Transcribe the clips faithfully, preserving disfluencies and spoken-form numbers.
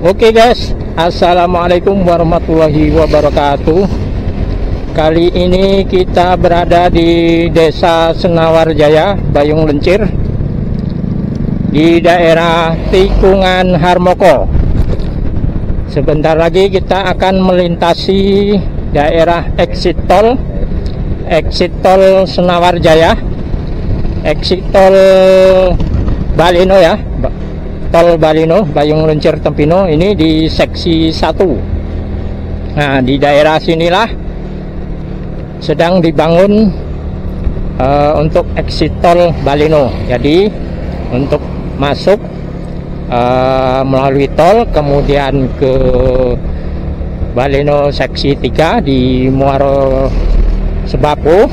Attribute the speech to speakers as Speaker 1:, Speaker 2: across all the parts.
Speaker 1: Oke guys, assalamualaikum warahmatullahi wabarakatuh. Kali ini kita berada di Desa Senawarjaya, Bayung Lencir, di daerah Tikungan Harmoko. Sebentar lagi kita akan melintasi daerah exit tol, exit tol Senawarjaya, exit tol Balino ya. Tol Balino, Bayung Lencir Tempino, ini di seksi satu. Nah, di daerah sinilah sedang dibangun uh, untuk exit tol Balino. Jadi untuk masuk uh, melalui tol kemudian ke Balino seksi tiga di Muaro Sebapo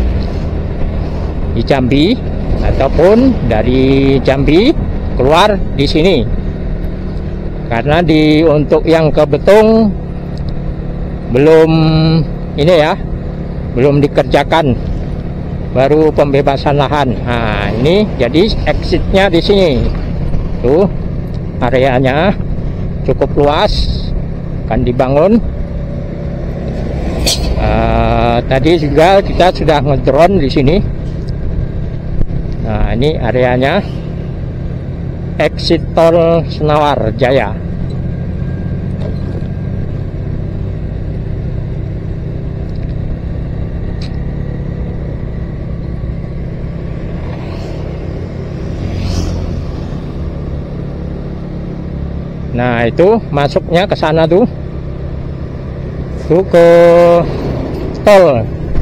Speaker 1: di Jambi, ataupun dari Jambi keluar di sini. Karena di untuk yang ke Betung belum ini ya, belum dikerjakan, baru pembebasan lahan. Nah, ini jadi exitnya di sini. Tuh, areanya cukup luas, akan dibangun. Uh, tadi juga kita sudah ngedrone di sini. Nah, ini areanya exit tol Senawarjaya. Nah, itu masuknya ke sana tuh. Tuh ke tol.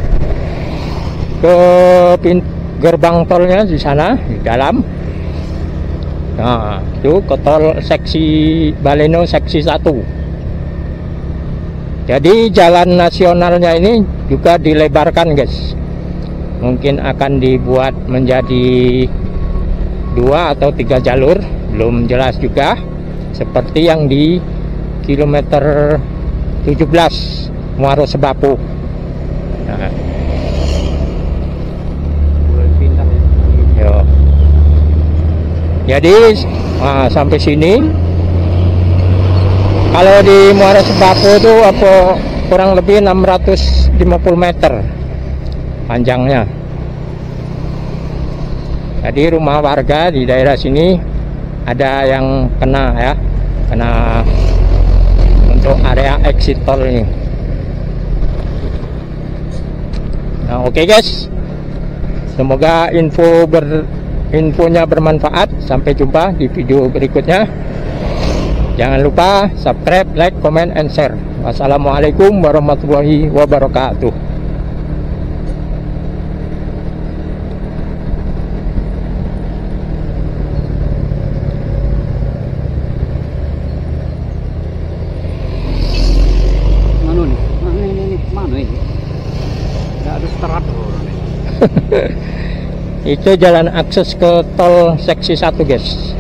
Speaker 1: Ke pintu gerbang tolnya di sana, di dalam. Nah, itu ke tol seksi Baleno seksi satu. Jadi jalan nasionalnya ini juga dilebarkan guys. Mungkin akan dibuat menjadi dua atau tiga jalur, belum jelas juga. Seperti yang di kilometer tujuh belas Muaro Sebapo. Nah. Yo. Jadi nah, sampai sini kalau di Muaro Sebapo itu apa kurang lebih enam ratus lima puluh meter panjangnya. Jadi rumah warga di daerah sini ada yang kena ya, kena untuk area exit tol ini. Nah, oke okay guys, semoga info ber infonya bermanfaat. Sampai jumpa di video berikutnya. Jangan lupa subscribe, like, comment, and share. Wassalamualaikum warahmatullahi wabarakatuh.
Speaker 2: Mana nih? Mana ini nih? Mana ini? Nggak ada teratur nih.
Speaker 1: Itu jalan akses ke tol seksi satu guys.